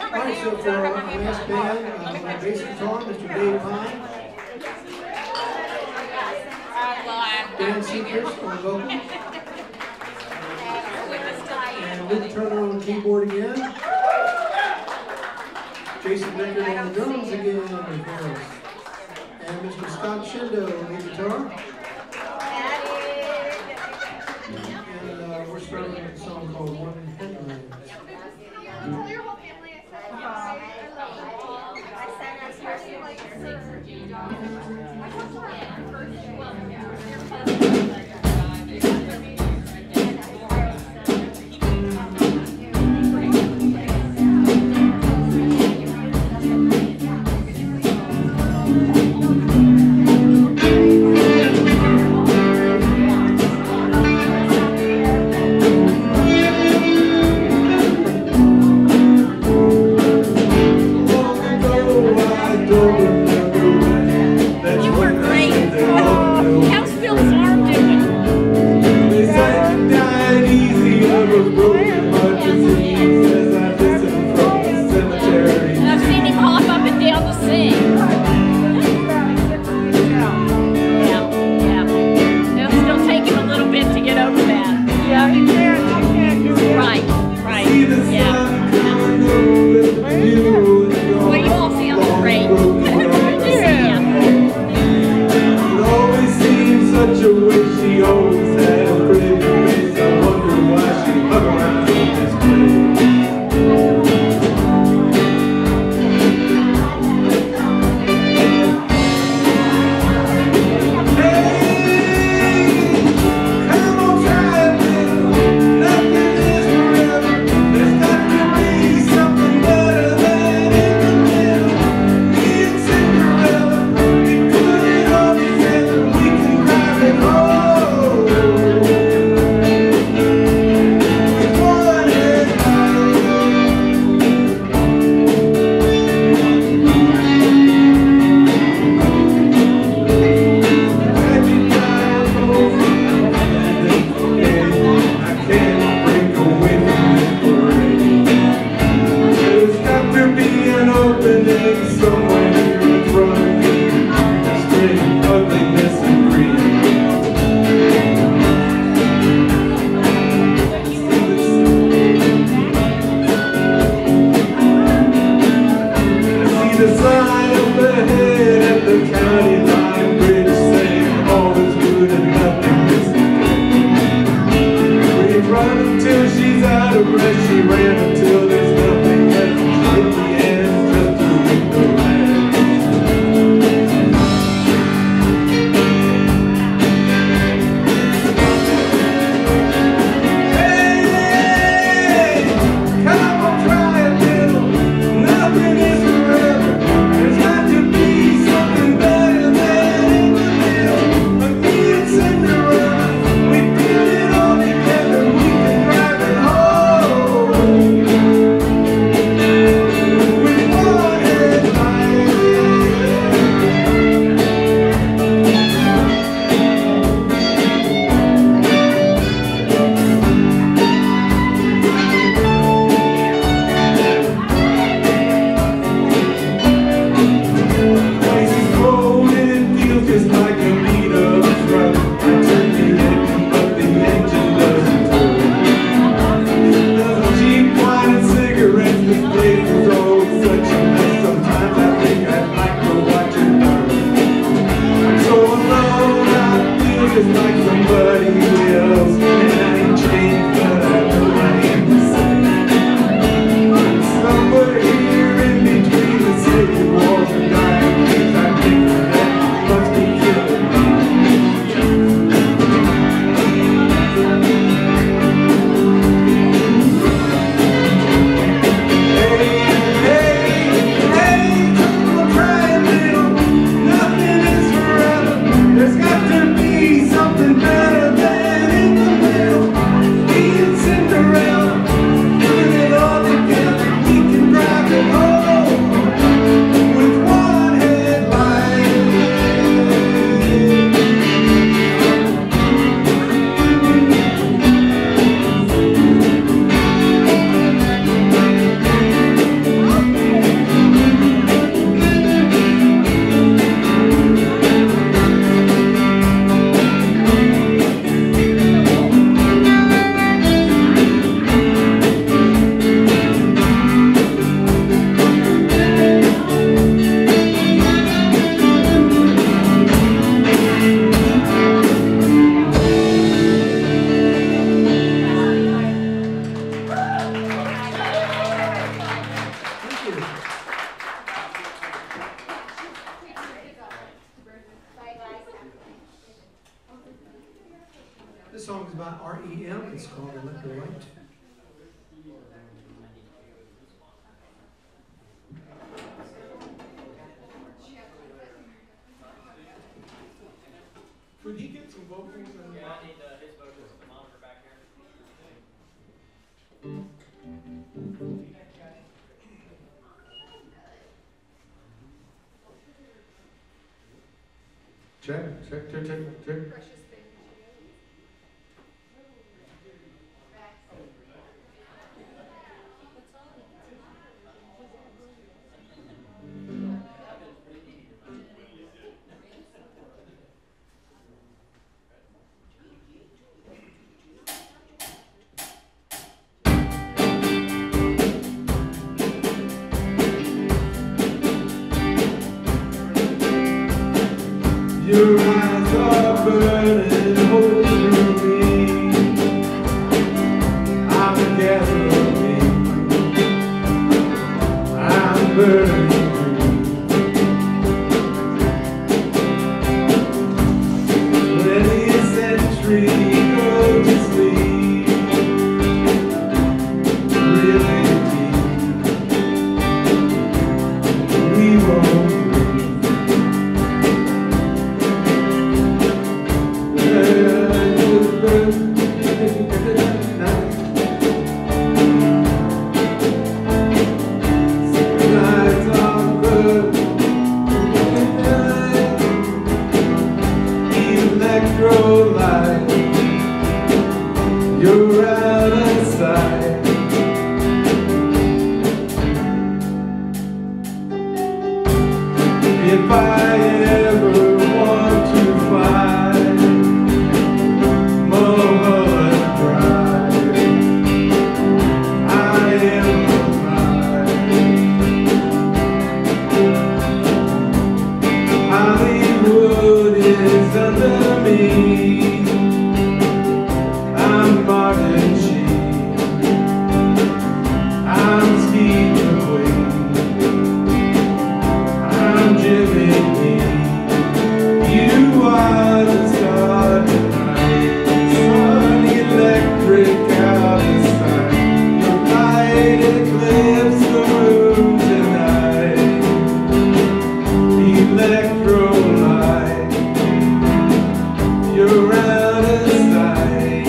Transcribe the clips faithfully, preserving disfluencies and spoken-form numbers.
right, so for our last band, uh, on bass guitar, Mister Dave Pine. Dan Seacrest on vocal. And Luke Turner on keyboard again. Jason Rickard on the drums again, of course. And Mister Scott Shindo on the guitar. And uh, we're starting with a song called One Headland. Come on, try it. Nothing is forever. There's got to be left or right. Could he get some vocals? And yeah, I need uh, his vocals, the monitor back here. Check, check, check, check, check. Your eyes are burning holes through me. I'm a gathering. I'm burning through. twentieth century, go to sleep. Really deep. We won't. You're out of sight. If I ever want to find more pride, I am alive. Hollywood is under me. I'm Martin Sheen. I'm Steve McQueen. I'm Jimmy Dean. You are the star tonight. Sun electric out the side. Your light eclipse the room tonight. Electro light. You're out of sight.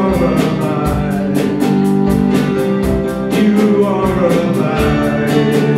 You are alive.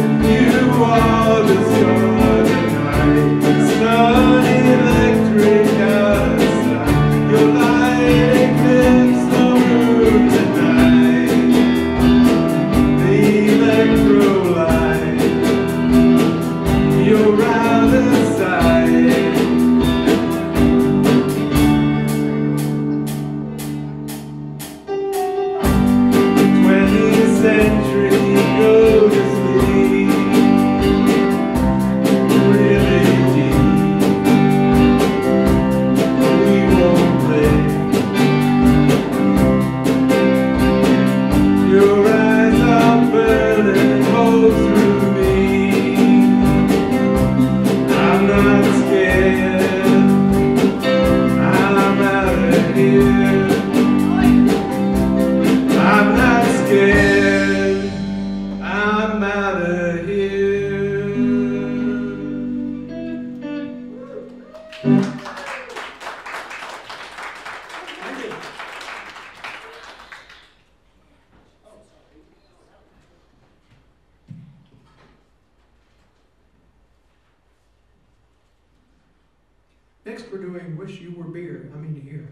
for doing Wish You Were Beer. I mean here.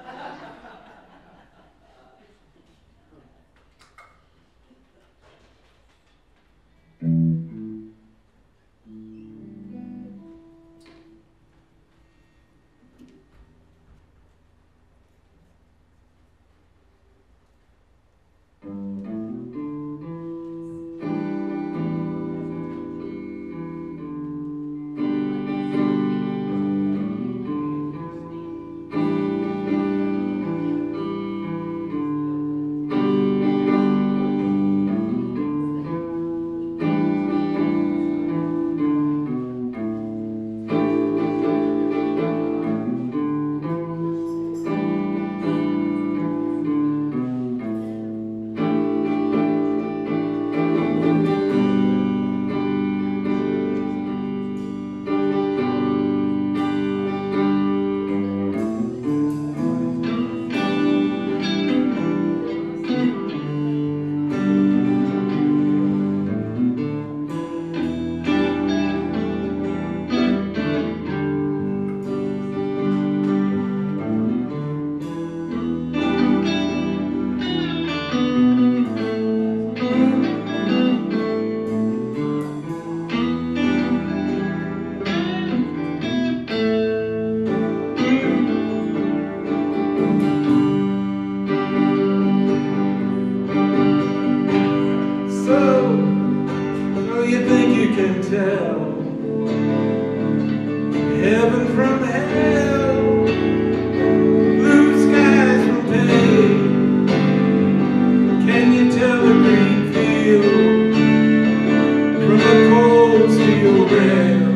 Heaven from hell, blue skies from pain. Can you tell a green field from a cold steel rail?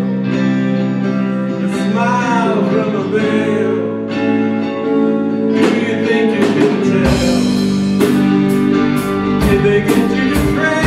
A smile from a veil. Do you think you can tell? Did they get you to pray?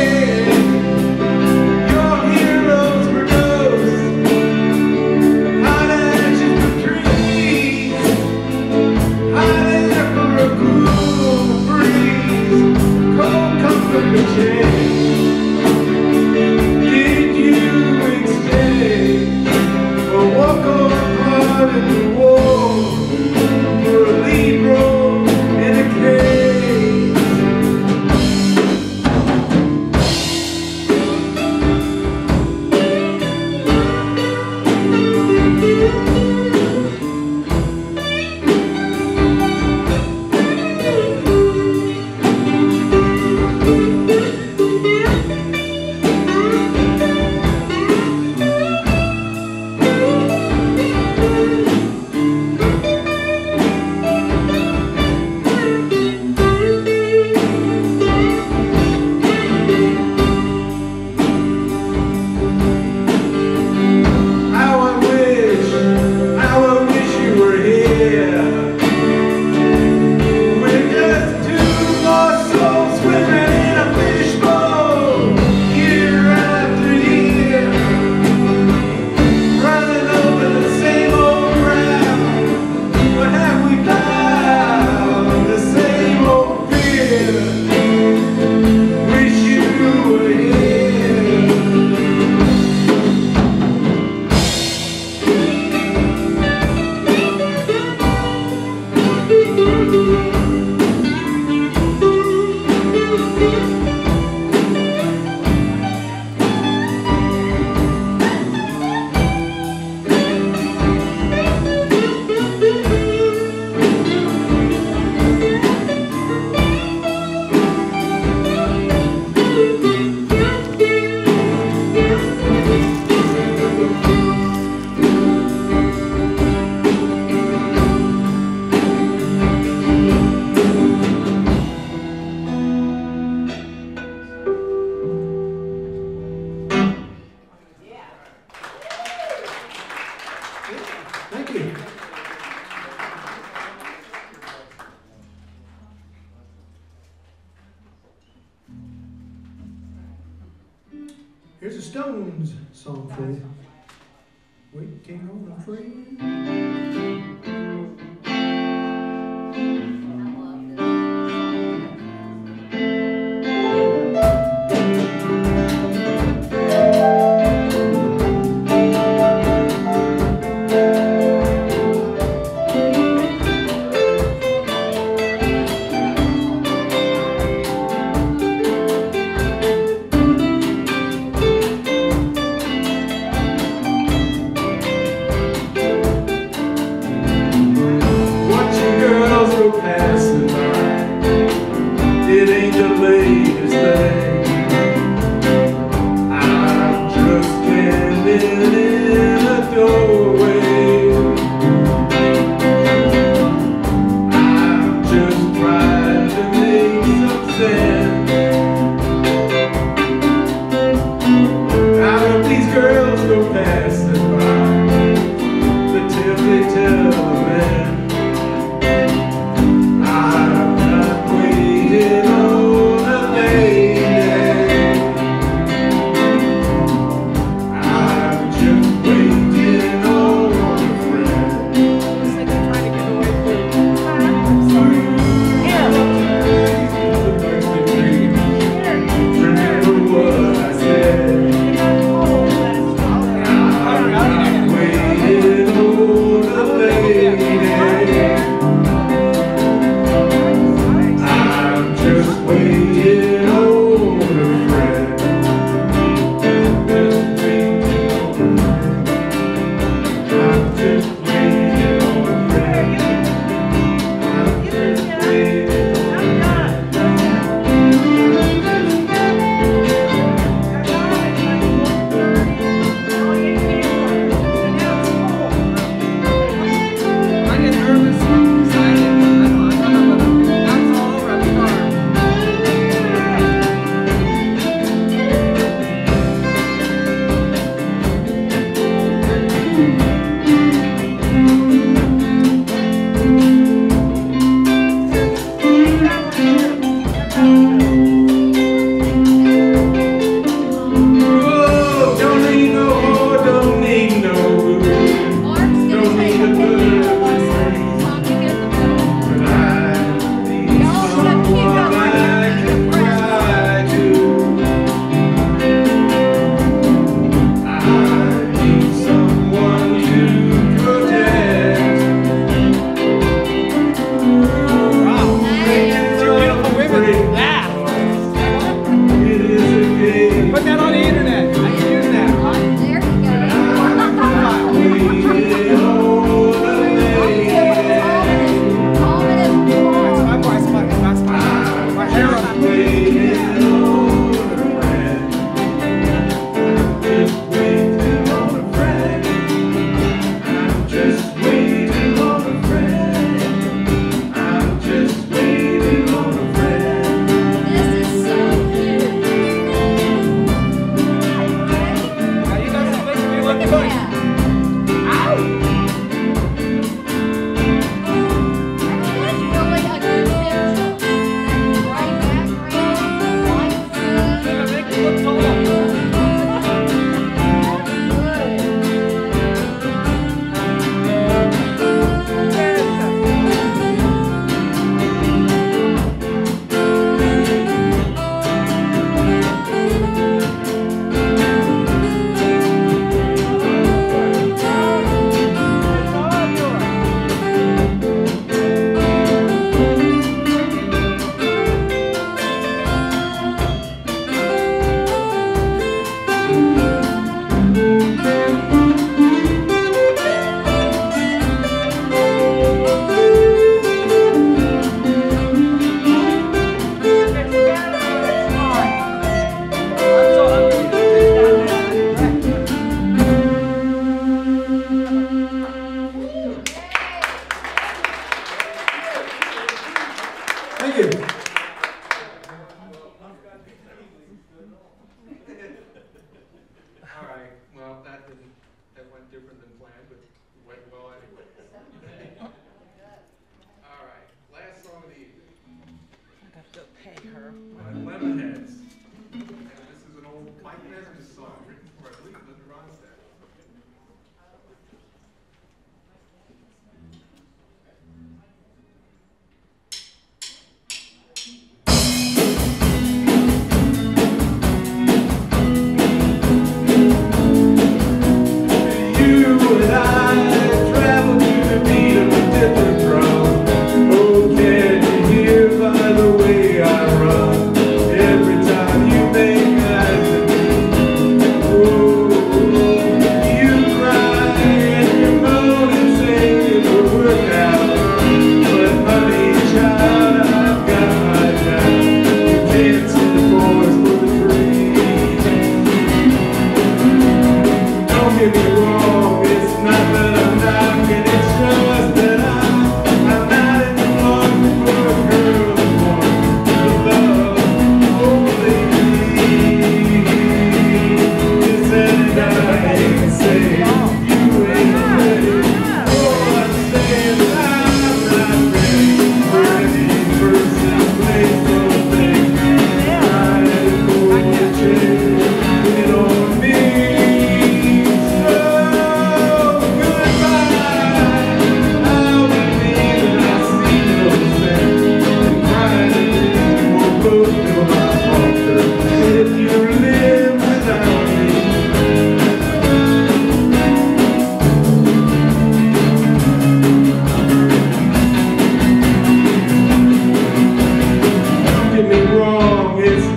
Did you exchange or walk on part in the war for a lead role in a cage? Thank you. Here's a Stones song for you. Waiting on a friend. ain't the latest thing. I'm just standing in a doorway. I'm just trying to make some sense out of these girls go passing by, the tales they tell the men. I'm not waiting on a lady.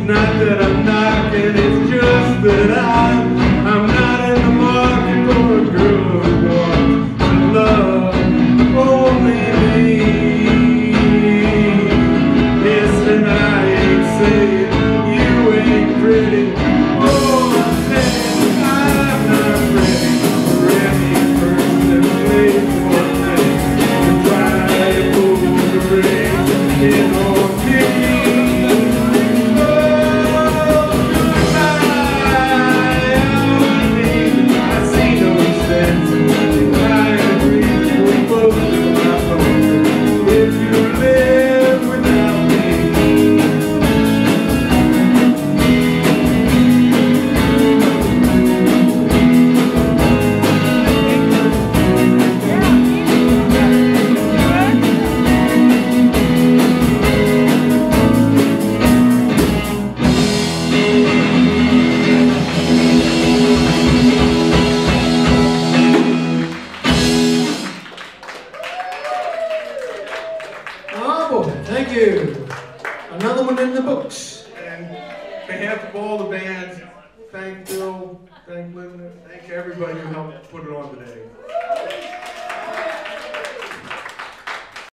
not that I'm knocking, it's just that I'm, I'm not in the market for a girl who wants to love only me. Listen, I ain't saying you ain't pretty. Oh, man, I'm not ready for any person to play for me. To try to pull the ring in on me. Thank you. Another one in the books. And on behalf of all the bands, thank Bill, thank Linda, thank everybody who helped put it on today.